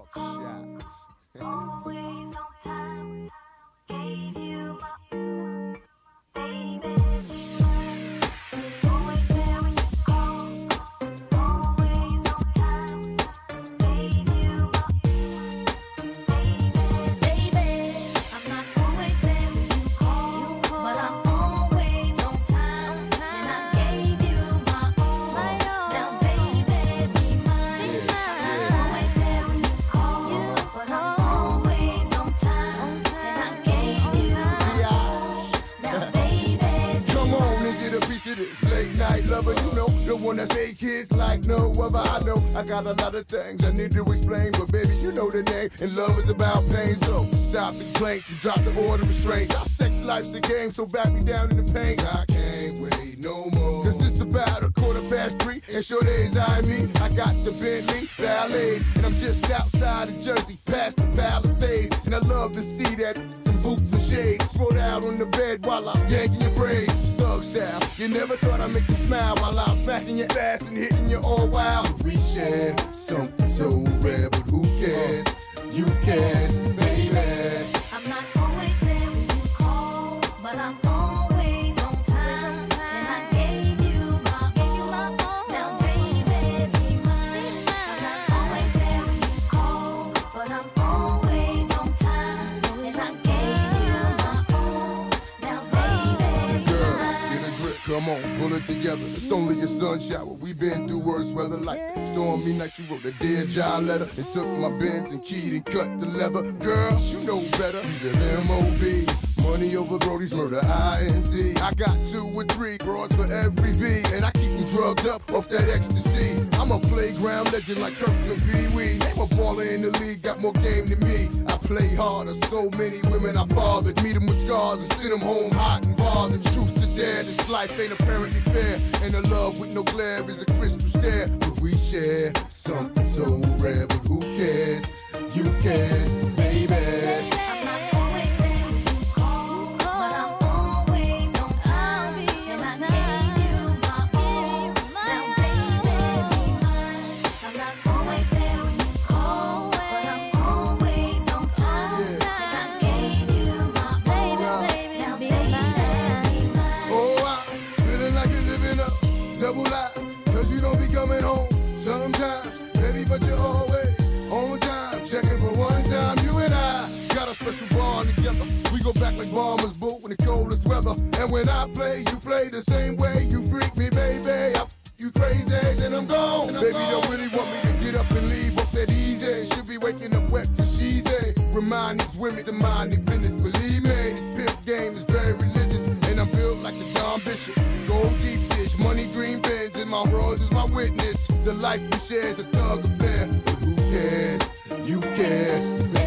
Talk shots. Always on time, gave you my baby. Always there when you call. Always on time, gave you my baby. I'm not always there when you call, but I'm always on time, and I gave you my all. Now, baby, be mine. I'm not always there when you call, but I'm always on time, and I gave you my all. Now, baby, Come on and get a piece of this late night lover. You know, the one that say kids like no other. I know I got a lot of things I need to explain, but baby, you know the name, and love is about pain. So stop the complaints and drop the order of restraint. Our sex life's a game, so back me down in the pain. I can't wait no more. Cause it's about 3:15, and sure days I me. I got the Bentley Ballet, and I'm just outside of Jersey, past the Palisades. And I love to see that some boots and shades spread out on the bed while I'm yanking your braids. Thug style, you never thought I'd make you smile while I'm smacking your ass and hitting you all wild. We share something so rare, but who cares? You can, baby. I'm not always there when you call, but I'm always on time, and I gave you my all. Now, baby, be mine. I'm not always there when you call, but I'm always on time, and I gave you my all. Now, baby, be Girl, mine. get a grip, come on, pull it together. It's only a sun shower. We've been through worse weather like stormy night. You wrote a Dear John letter and took my Benz and keyed and cut the leather. Girl, you know better. You the M.O.B. Money over Brody's murder, INC. I got 2 or 3 broads for every V, and I keep them drugged up off that ecstasy. I'm a playground legend like Kirkland Pee Wee. Ain't a baller in the league, got more game than me. I play harder, so many women I bothered. Meet them with scars and send them home hot and bothered. Truth to dare, this life ain't apparently fair, and a love with no glare is a crystal stare. But we share something so rare, but who cares? You can, baby. I'm not always there when you call, but I'm always on time, and I gave you my all. Now, baby, be mine. I'm not always there when you call, but I'm always on time, and I gave you my all. Now, baby, be mine. Oh, I'm feeling like you're living up, double life, cause you don't be coming home sometimes, baby, but you're always on time. Checking for one time, you and I got a special bond together. We go back like bombers, boot in the coldest weather. And when I play, you play the same way. You freak me, baby. You crazy, then I'm gone. Baby, don't really want me to get up and leave off that easy. Should be waking up wet cause she's a. Remind these women to mind their business. Believe me, this pimp game is very religious. And I'm built like the Don Bishop. Gold deep dish, money green bins, and my world is my witness. The life we share is a thug affair. But who cares? You care.